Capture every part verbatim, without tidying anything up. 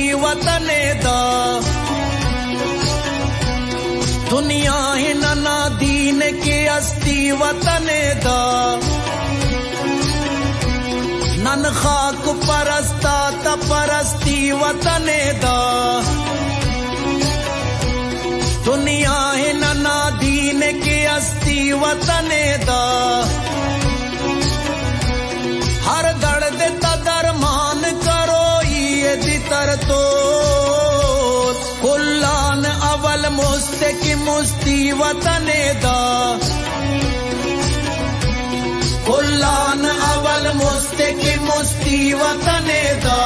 वतने दा दुनिया ही नना दीन के अस्ती वतने दा नन खाक परस्ता त परस्ती वतने दा दुनिया ही नना दीन के अस्ती वतने दा हर दर्द तदरमान करो ये दितर तो कुल्लान अवल मुस्ते की मुस्ती वतने दा कुल्लान अवल मुस्ते की मुस्ती वतने दा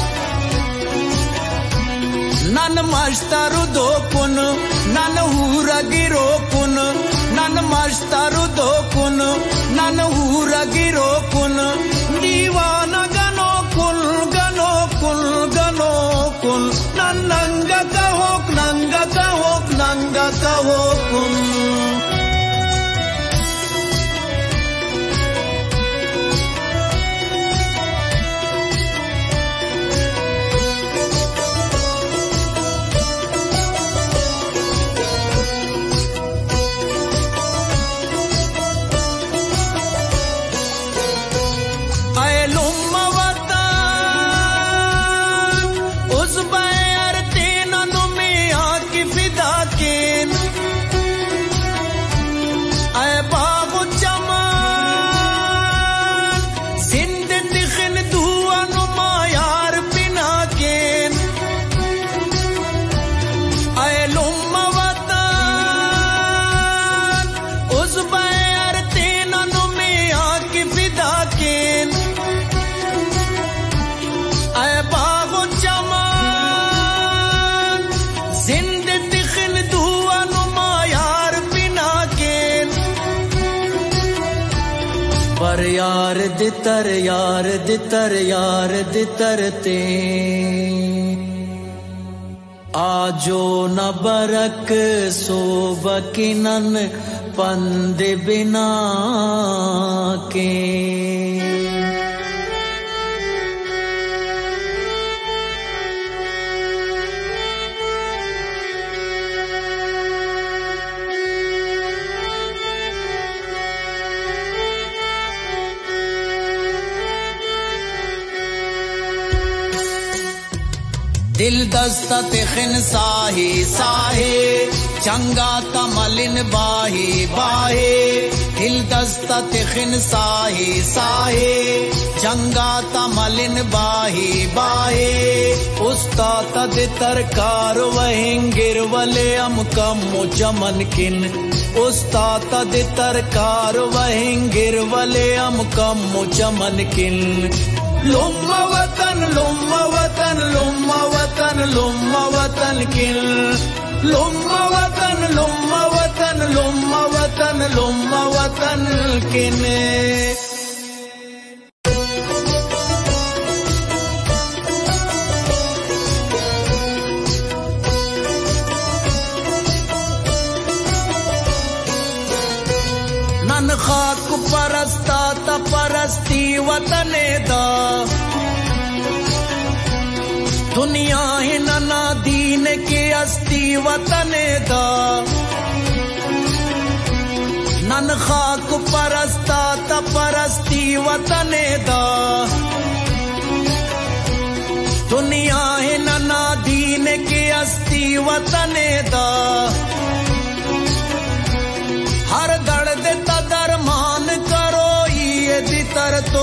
नन मश्तारु दो कुन नन हूरा गिरो कुन नन मश्तारु दो कुन नन हूरा गिरो कुन दीवाना गनो कुल गनो कुल गनो कुल नंगा कहो नंगा कहो नंगा कहो कुल पर यार दितर यार दितर यार दितर ते आजो न बरक सो बकिनन पंद बिना के दिल दस्ता तिखिन साही साहे चंगा तमलिन बाही बाहे दिल दस्ता तिखिन साही साहे चंगा तमलिन बाही बाहे उस्ताद तरकार वहिंगिर वले अम कम चमन किन उस्ताद तरकार वहिंगिर वले अम कम चमन किन लुम्मा वतन लुम्मा वतन लुम्मा वतन लुम्मा वतन किल लुम्मा वतन लुम्मा वतन लुम्मा वतन लुम्मा वतन किने नन खाक परस्ता त परस्ती वतने दा दुनिया ही नना दीन के अस्ती वतने दा नन खाक परस्ता त परस्ती वतने दा दुनिया ही नना दीन के अस्ती वतने दा हर दर्द तदरमान करो ये दितर तो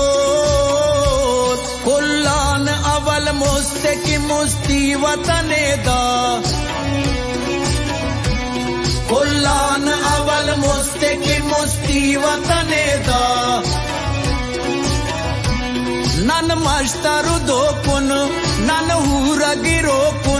कुल्लान अवल मुस्ते की मुस्ती वतने दा कुल्लान अवल मुस्ते की मुस्ती वतने दा नन मश्तारु दो कुन नन हूरा गिरो कुन